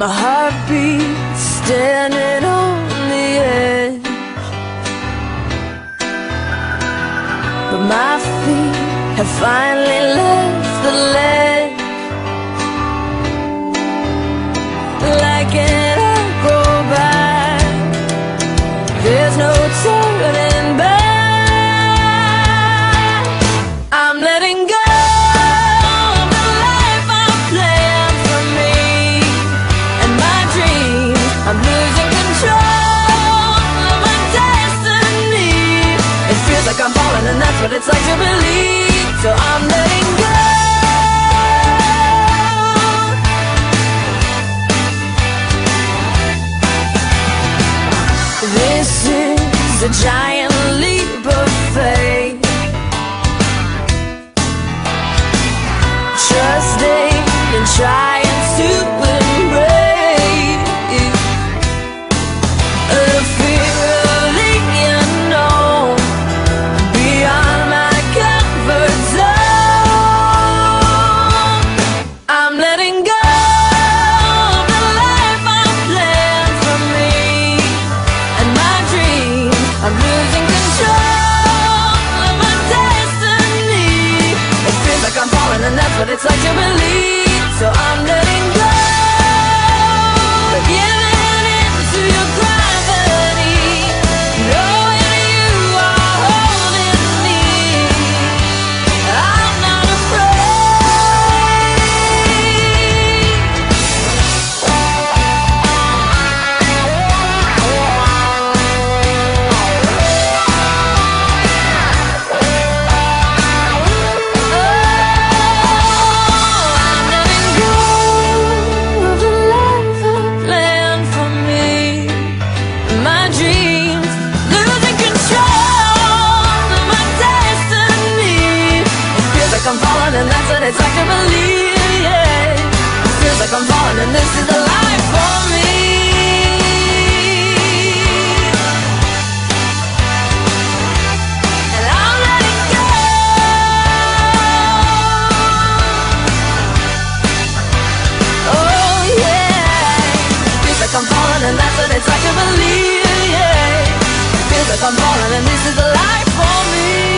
My heartbeat standing on the edge, but my feet have finally left the ledge. Like an echo back, there's no turning back. I'm letting go of the life I've planned for me and my dreams. I'm losing control of my destiny. It feels like I'm falling, and that's what it's like to believe. So I'm letting go. This is a giant leap of faith, trusting and trying to embrace the fear of the unknown, beyond my comfort zone. I'm letting go of the life I've planned for me and my dreams. I'm losing control of my destiny. It feels like I'm falling, and that's what it's like to believe. So I'm letting go, giving in to your gravity, knowing you are holding me. I'm not afraid. I'm falling, and that's what it's like to believe, yeah. It feels like I'm falling, and this is the life for me. And I'm letting go. Oh yeah. It feels like I'm falling, and that's what it's like to believe, yeah. It feels like I'm falling, and this is the life for me.